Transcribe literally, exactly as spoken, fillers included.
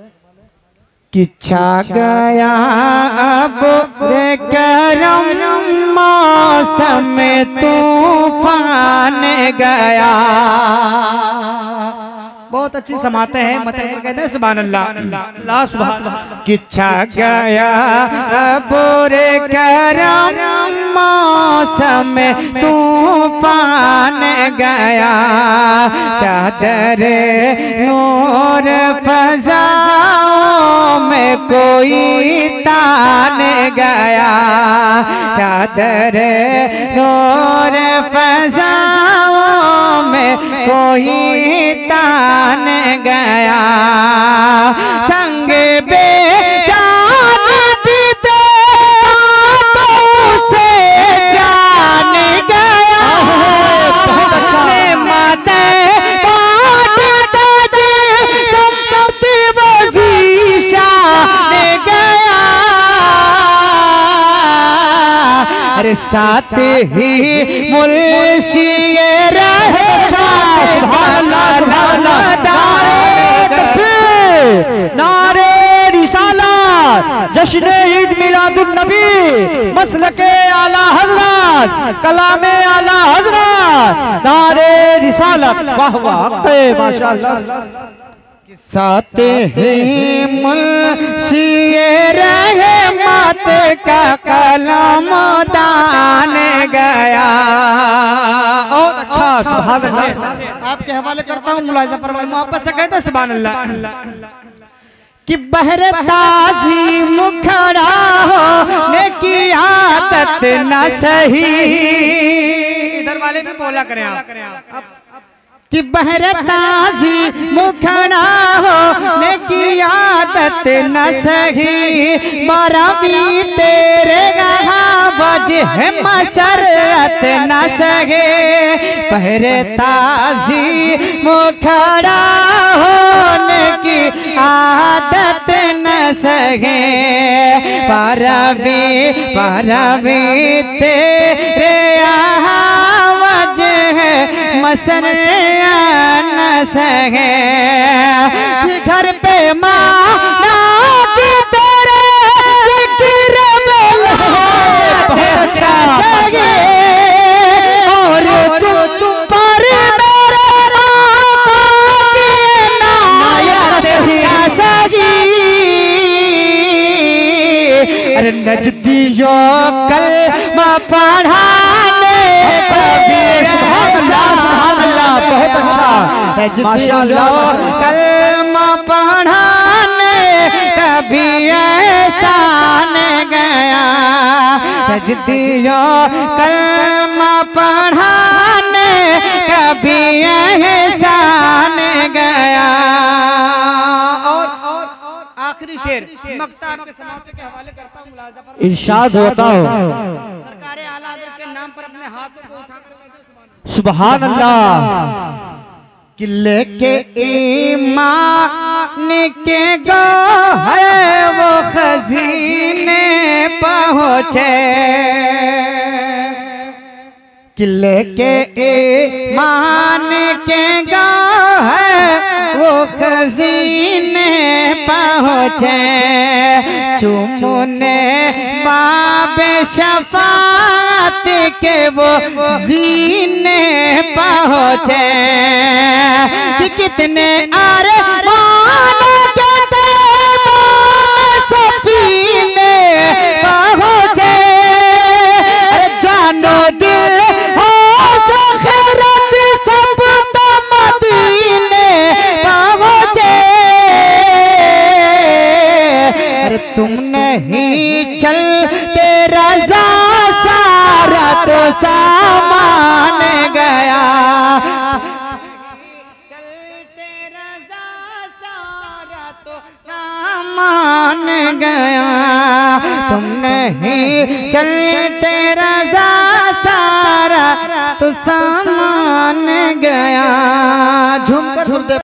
कि छा गया अब रे करम मौसम तूफान गया। बहुत अच्छी समाते हैं, मतलब कहते हैं सुभान अल्लाह अल्लाह सुभान। कि छा गया अब रे करम मौसम तूफान गया। चादर नूर फज़ाओं में कोई तान गया। चादर नूर फज़ाओं में कोई तान गया। संग बेजान भी दे से जान गया। माते बाट दे संपत्ति वज़ीशान गया। अरे साथ ही मुल्शी रहे नारे रिसालत, जश्न ईद मिलादुन नबी, मसलके आला हजरत, कलामे आला हजरत, नारे रिसालत। वाह वाह माशाअल्लाह। साथ ही मुल्शी रहे मत का कलम दान गया। और अच्छा सुभान अल्लाह। आपके हवाले करता हूँ, मुलाहिजा फरमाइए, मोहब्बत से कहते हैं सुभान अल्लाह। कि बहर ताजी मुखड़ा हो ने की आदत न सही। इधर वाले भी बोला करें आप। कि बहर ताजी मुखड़ा हो ने की आदत न सही। मारा भी तेरे वजह मसरत न सहे। बहर ताजी मुखड़ा होने की आदत न सहे। पारवी पारवी तेरे वजह मसरत न सहे। घर पे माना की तेरे जिक्र बोला बहुत अच्छा सगे। और तू तुम पर मेरे आका की नायत सगी। अरे नजदियो कलमा पढ़ाने कभी सुभान अल्लाह सुभान अल्लाह बहुत अच्छा। नजदियो कलमा पढ़ाने कभी ऐसा न गया। नजदियो कलमा पढ़ाने कभी ऐसा न गया। और और आखिरी शेर मक्ता आपके समाते के हवाले करता हूँ, मुलाहिजा फरमाइए। इरशाद होता हो सरकारे आला हज़रत के नाम पर अपने हाथों को उठाकर सुभान अल्लाह। कि लेके ईमान के गौहर वो खजीने पहुँचे। कि लेके ईमान के गौहर वो खजीने पहुँचे। चुमने बाबे शफात के वो जीने पहुँचे। कि कितने अरमान के सफीने पहुँचे। जानो दिल होश खैरत सब तो मदीने पहुँचे। अरे तुम नहीं चलते रज़ा सारा तो सामान गया। चलते रज़ा सारा तो सामान गया। तुम नहीं चलते